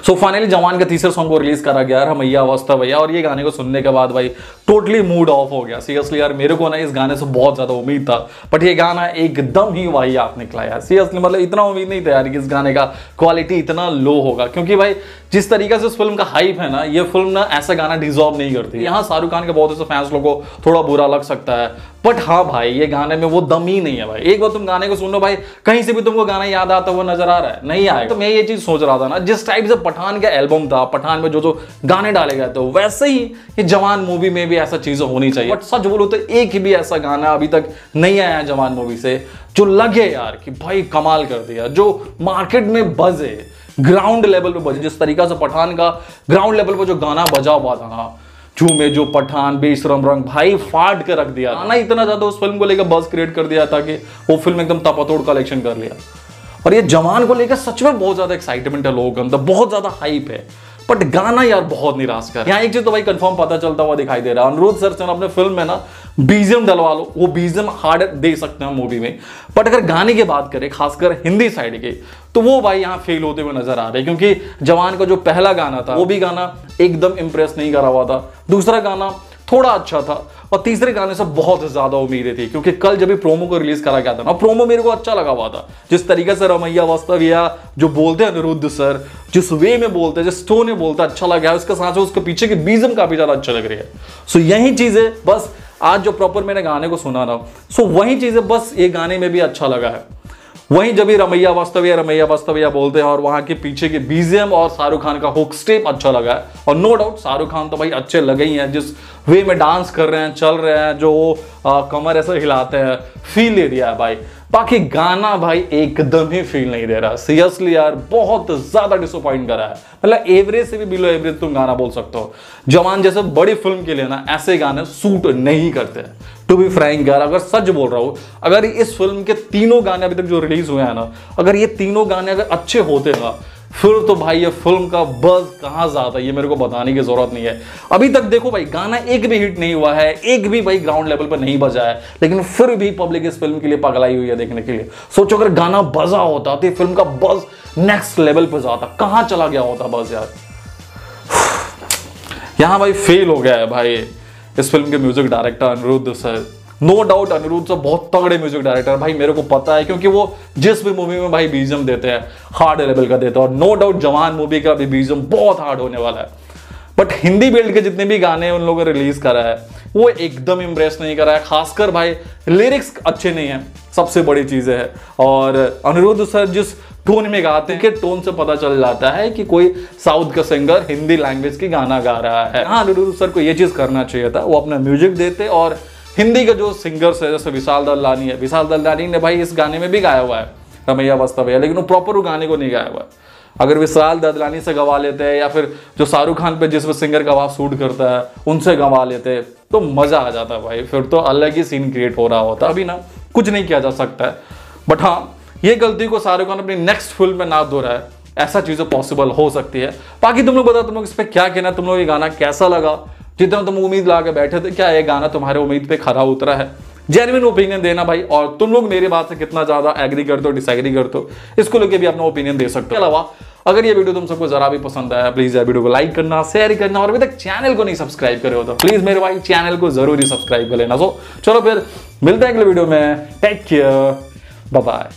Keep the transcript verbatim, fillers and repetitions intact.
So finally जवान का तीसरे सॉन्ग को रिलीज करा गया रमैया वास्तव भैया, और ये गाने को सुनने के बाद भाई टोटली मूड ऑफ हो गया। सीरियसली यार मेरे को ना इस गाने से बहुत ज्यादा उम्मीद था, बट ये गाना एकदम ही वाहियात निकला यार। सीरियसली मतलब इतना उम्मीद नहीं था यार कि इस गाने का क्वालिटी इतना लो होगा, क्योंकि भाई जिस तरीके से इस फिल्म का हाइप है ना, ये फिल्म ना ऐसा गाना डिजर्व नहीं करती। यहाँ शाहरुख खान के बहुत से फैंस लोगों को थोड़ा बुरा लग सकता है, बट हाँ भाई ये गाने में वो दम ही नहीं है भाई। एक बार तुम गाने को सुनो भाई, कहीं से भी तुमको गाना याद आता हुआ नजर आ रहा है? नहीं आएगा। तो मैं ये चीज सोच रहा था ना, जिस टाइप से पठान का एल्बम था, पठान में जो जो गाने डाले गए थे, वैसे ही ये जवान मूवी में भी ऐसा चीजें होनी चाहिए। बट सच बोलो तो एक भी ऐसा गाना अभी तक नहीं आया है जवान मूवी से जो लगे यार कि भाई कमाल कर दिया, जो मार्केट में बजे, ग्राउंड लेवल पे बजे। जिस तरीका से पठान का ग्राउंड लेवल पे जो गाना बजा हुआ था ना, झूमे जो पठान बेशरम रंग, भाई फाड़ के रख दिया। गाना इतना ज्यादा उस फिल्म को लेकर बज़ क्रिएट कर दिया था कि वो फिल्म एकदम तपातोड़ कलेक्शन कर लिया। और ये जवान को लेकर सच में बहुत ज्यादा एक्साइटमेंट है लोगों के अंदर, बहुत ज्यादा हाइप है, बट गाना यार बहुत निराश कर। यहाँ एक चीज तो भाई कंफर्म पता चलता हुआ दिखाई दे रहा है, अनिरुद्ध सर से अपने फिल्म में ना बीजीएम डलवा लो, वो बीजीएम हार्ड दे सकते हैं मूवी में, बट अगर गाने की बात करें खासकर हिंदी साइड के, तो वो भाई यहाँ फेल होते हुए नजर आ रहे हैं। क्योंकि जवान का जो पहला गाना था वो भी गाना एकदम इंप्रेस नहीं करा हुआ था, दूसरा गाना थोड़ा अच्छा था, और तीसरे गाने से बहुत ज्यादा उम्मीदें थी। क्योंकि कल जब भी प्रोमो को रिलीज करा गया था ना, प्रोमो मेरे को अच्छा लगा हुआ था। जिस तरीके से रमैया वास्तव या जो बोलते हैं अनिरुद्ध सर, जिस वे में बोलते हैं, जिस टोन में बोलते हैं, अच्छा लगा है। उसके साथ उसके पीछे की बीजम काफी ज्यादा अच्छा लग रही है। सो यही चीजें बस आज जो प्रॉपर मैंने गाने को सुना ना, सो वही चीजें बस ये गाने में भी अच्छा लगा है। वहीं जब भी रमैया वास्तविया रमैया वास्तविया बोलते हैं और वहां के पीछे के बीजीएम और शाहरुख खान का हुक स्टेप अच्छा लगा है। और नो डाउट शाहरुख खान तो भाई अच्छे लगे ही हैं, जिस वे में डांस कर रहे हैं, चल रहे हैं, जो आ, कमर ऐसे हिलाते हैं, फील दे दिया है भाई। बाकी गाना भाई एकदम ही फील नहीं दे रहा। सीरियसली यार बहुत ज्यादा डिसअपॉइंट करा है। मतलब एवरेज से भी बिलो एवरेज तुम गाना बोल सकते हो। जवान जैसे बड़ी फिल्म के लिए ना ऐसे गाने सूट नहीं करते हैं। टू बी फ्रैंक यार, अगर सच बोल रहा हूं, अगर इस फिल्म के तीनों गाने अभी तक जो रिलीज हुए हैं ना, अगर ये तीनों गाने अगर अच्छे होते ना, फिर तो भाई ये फिल्म का बज़ कहां जाता है ये मेरे को बताने की जरूरत नहीं है। अभी तक देखो भाई गाना एक भी हिट नहीं हुआ है, एक भी भाई ग्राउंड लेवल पर नहीं बजा है, लेकिन फिर भी पब्लिक इस फिल्म के लिए पगलाई हुई है देखने के लिए। सोचो अगर गाना बजा होता तो फिल्म का बज़ नेक्स्ट लेवल पर जाता, कहां चला गया होता बज़ यार। यहां भाई फेल हो गया है भाई इस फिल्म के music director Anirudh sir. No doubt Anirudh sir बहुत तगड़े म्यूजिक डायरेक्टर भाई, मेरे को पता है, क्योंकि वो जिस भी मूवी में भाई बीजीएम देते हैं हार्ड लेवल का देते हैं। और नो डाउट जवान मूवी का भी बीजीएम बहुत हार्ड होने वाला है। बट हिंदी बेल्ट के जितने भी गाने उन लोगों ने रिलीज करा है वो एकदम इंप्रेस नहीं करा है। खासकर भाई लिरिक्स अच्छे नहीं है, सबसे बड़ी चीज है। और अनिरुद्ध सर जिस टोन में गाते हैं, के टोन से पता चल जाता है कि कोई साउथ का सिंगर हिंदी लैंग्वेज की गाना गा रहा है। हाँ अनिरुद्ध सर को ये चीज करना चाहिए था, वो अपना म्यूजिक देते और हिंदी का जो सिंगर्स है जैसे विशाल दलदानी है, विशाल दलदानी ने भाई इस गाने में भी गाया हुआ है रमैया वास्तविया, लेकिन वो प्रॉपर वो गाने को नहीं गाया हुआ है। अगर विशाल दलदानी से गवा लेते हैं या फिर जो शाहरुख खान पे जिस सिंगर का आवाज सूट करता है उनसे गवा लेते तो मजा आ जाता भाई, फिर तो अलग ही सीन क्रिएट हो रहा होता। अभी ना कुछ नहीं किया जा सकता है, बट हाँ ये गलती को शाहरुख खान अपनी नेक्स्ट फिल्म में ना दोहराए, ऐसा चीजें पॉसिबल हो सकती है। बाकी तुम लोग बताओ तुम लोग इस पर क्या कहना, तुम लोग ये गाना कैसा लगा, जितना तुम उम्मीद ला के बैठे थे क्या ये गाना तुम्हारे उम्मीद पे खरा उतरा है? जेन्युइन ओपिनियन देना भाई, और तुम लोग मेरी बात से कितना ज्यादा एग्री करते हो डिसएग्री करते हो इसको लेके भी अपना ओपिनियन दे सकते हो। अलावा अगर ये वीडियो तुम सबको जरा भी पसंद आया प्लीज वीडियो को लाइक करना, शेयर करना, और अभी तक चैनल को नहीं सब्सक्राइब करे हो तो प्लीज मेरे भाई चैनल को जरूर ही सब्सक्राइब कर लेना। सो चलो फिर मिलते हैं अगले वीडियो में, टेक केयर, बाय बाय।